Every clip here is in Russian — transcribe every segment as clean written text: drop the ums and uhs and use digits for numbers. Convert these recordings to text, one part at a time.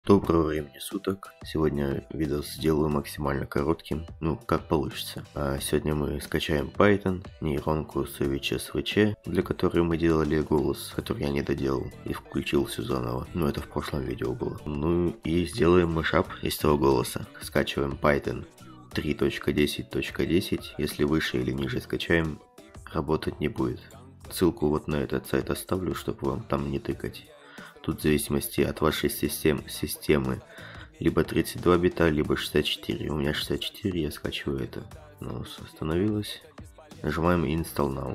Доброго времени суток. Сегодня видос сделаю максимально коротким, как получится. Сегодня мы скачаем Python, нейронку SVC, для которой мы делали голос, который я не доделал и включил все заново. Это в прошлом видео было. И сделаем мешап из того голоса. Скачиваем Python 3.10.10. Если выше или ниже скачаем, работать не будет. Ссылку вот на этот сайт оставлю, чтобы вам там не тыкать. Тут в зависимости от вашей системы либо 32 бита, либо 64. У меня 64, я скачиваю это. Остановилось. Нажимаем Install Now.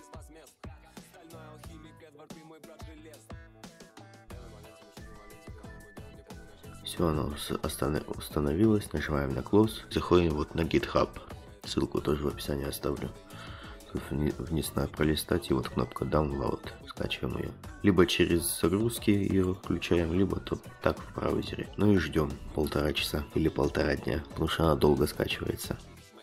Все, оно установилось. Нажимаем на Close. Заходим вот на GitHub. Ссылку тоже в описании оставлю. Вниз надо пролистать, и вот кнопка Download. Скачиваем ее. Либо через загрузки ее включаем, либо так в браузере. И ждем 1,5 часа или 1,5 дня, потому что она долго скачивается.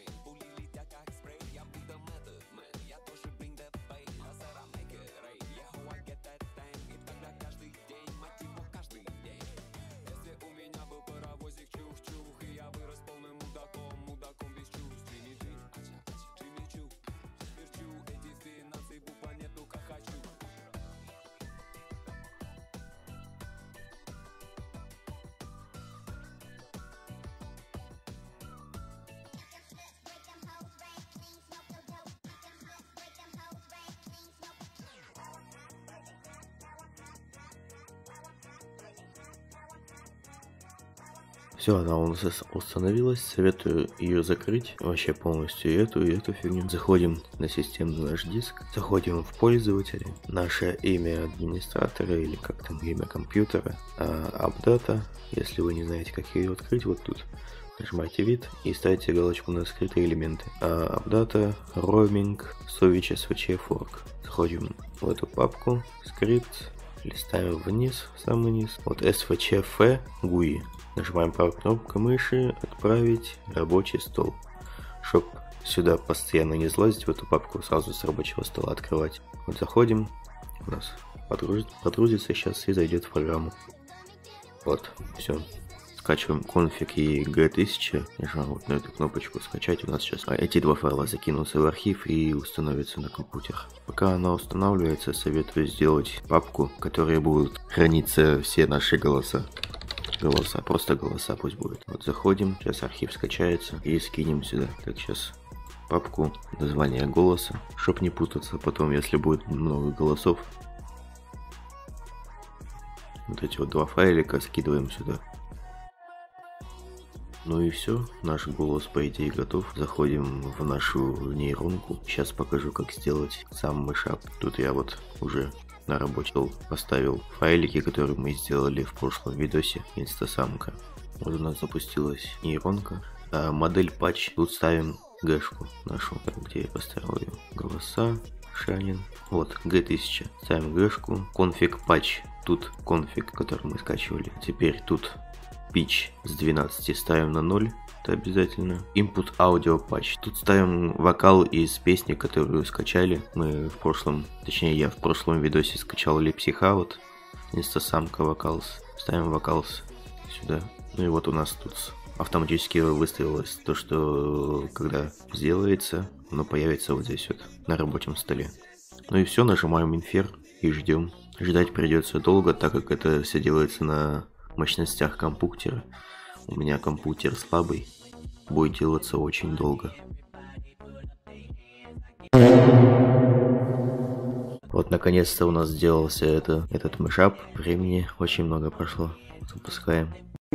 Все, она у нас установилась. Советую ее закрыть вообще полностью, и эту фигню. Заходим на системный наш диск, заходим в пользователя, наше имя администратора или как там имя компьютера, апдата. Если вы не знаете, как ее открыть, вот тут нажимаете вид и ставите галочку на скрытые элементы. Апдата, roaming, SVC fork. Заходим в эту папку, скрипт, листаем вниз, в самый низ. Вот SVCF GUI. Нажимаем правой кнопкой мыши, отправить рабочий стол. Чтоб сюда постоянно не залазить в эту папку, сразу с рабочего стола открывать. Вот заходим, у нас подгрузится сейчас и зайдет в программу. Вот, все. Скачиваем конфиг и G1000, нажимаем вот на эту кнопочку скачать. У нас сейчас эти два файла закинутся в архив и установятся на компьютер. Пока она устанавливается, советую сделать папку, в которой будут храниться все наши голоса, просто голоса пусть будет. Вот заходим, сейчас архив скачается и скинем сюда. Так, сейчас папку, название голоса, чтоб не путаться потом, если будет много голосов. Вот эти вот два файлика скидываем сюда. И все, наш голос по идее готов. Заходим в нашу нейронку. Сейчас покажу, как сделать сам мешап. Тут я вот уже на рабочий стол поставил файлики, которые мы сделали в прошлом видосе. Инстасамка. Вот у нас запустилась нейронка. Модель патч. Тут ставим гэшку нашу, где я поставил ее. Голоса, Шанин. Вот, G1000. Ставим гэшку. Конфиг патч. Тут конфиг, который мы скачивали. Теперь тут pitch с 12 ставим на 0. Это обязательно. Input audio patch. Тут ставим вокал из песни, которую скачали. Мы в прошлом, точнее я в прошлом видосе скачал Lipsy Инстасамка Vocals. Ставим Vocals сюда. И вот у нас тут автоматически выставилось то, что когда сделается, оно появится вот здесь вот на рабочем столе. И все, нажимаем Infer и ждем. Ждать придется долго, так как это все делается на мощностях компьютера. У меня компьютер слабый, будет делаться очень долго. Вот наконец-то у нас сделался этот мешап. Времени очень много прошло. Запускаем.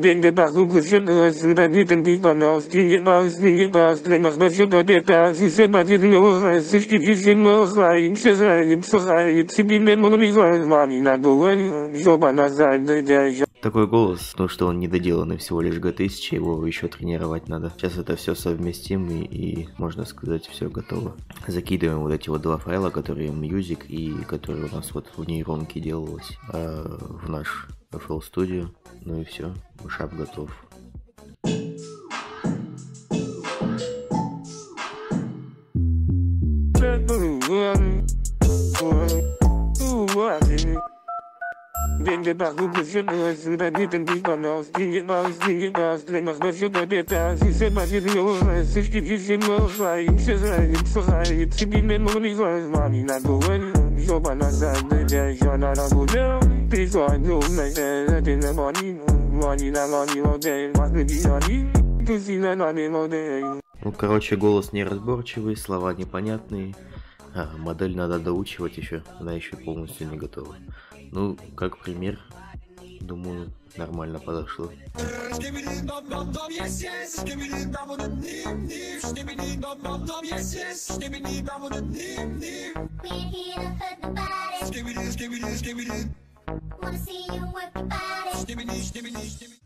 Такой голос, потому что он недоделанный, всего лишь G1000, его еще тренировать надо. Сейчас это все совместим и можно сказать, все готово. Закидываем вот эти вот два файла, которые music и которые у нас вот в нейронке делалось, в наш FL Studio. И все, мешап готов. Then get back, who puts your nose to that beat and beat on those. Dig it mouse, drink us, but you don't get that. She said, my video, 60 50 miles, right? She's right, it's so high, it's to be men, money, money, not go in. So, by my side, you're not a good girl. Please, I do make that in the money, not money all day, what would be on you? To see that money all day. Ну, короче, голос неразборчивый, слова непонятные. Модель надо доучивать еще, она еще полностью не готова. Ну, как пример, думаю, нормально подошло. Wanna see you work your body.